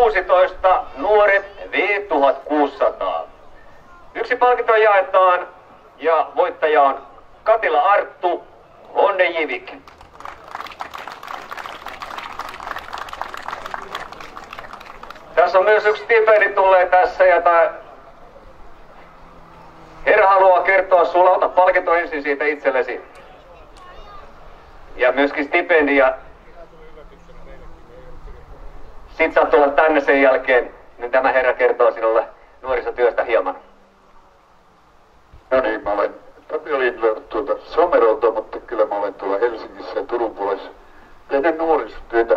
16 Nuoret V1600. Yksi palkinto jaetaan ja voittaja on Katila Arttu Honnejivik. Tässä on myös yksi stipendi tulee tässä ja herra haluaa kertoa sulle, ota palkinto ensin siitä itsellesi. Ja myöskin stipendi ja sit saat tulla tänne sen jälkeen, niin tämä herra kertoo sinulle nuorisotyöstä hieman. No niin, mä olen Tapio Lindlöf tuolta Somerolta, mutta kyllä mä olen tuolla Helsingissä ja Turun puolessa tehnyt nuorisotyötä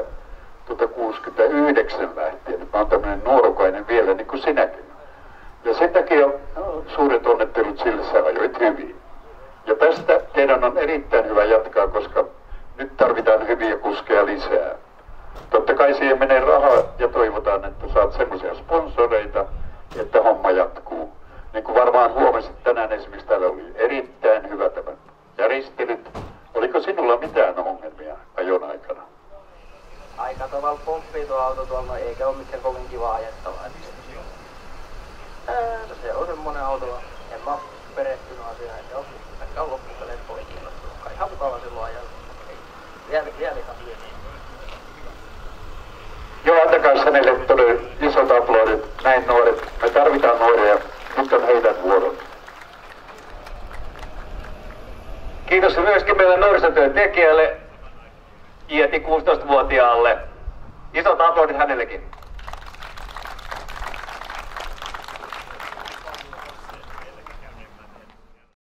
69 lähtien. Mä oon tämmönen nuorukainen vielä, niin kuin sinäkin. Ja sen takia suuret onnettelut sille, sä ajoit hyvin. Ja tästä teidän on erittäin hyvä jatkaa, koska nyt tarvitaan hyviä kuskeja lisää. Totta kai siihen menee rahaa ja toivotaan, että saat semmoisia sponsoreita, että homma jatkuu. Niin kuin varmaan huomasit tänään esimerkiksi, täällä oli erittäin hyvä tämä järjestelyt. Oliko sinulla mitään ongelmia ajon aikana? Aika tavalla pomppii tuo auto tuolla, eikä ole mikään kovin kiva ajettavaa. Se on semmonen auto, en mä perehtynyt asiaan, että on loppupeleen oli kiinnostunut. Ihan mukava silloin ajalla. Vielä ihan hyvin. Joo, antakaa hänelle todella isot aplodit, näin nuoret. Me tarvitaan nuoria, nyt on heidän vuorot. Kiitos myöskin meille nuorisotyön tekijälle, Ieti 16-vuotiaalle. Isot aplodit hänellekin.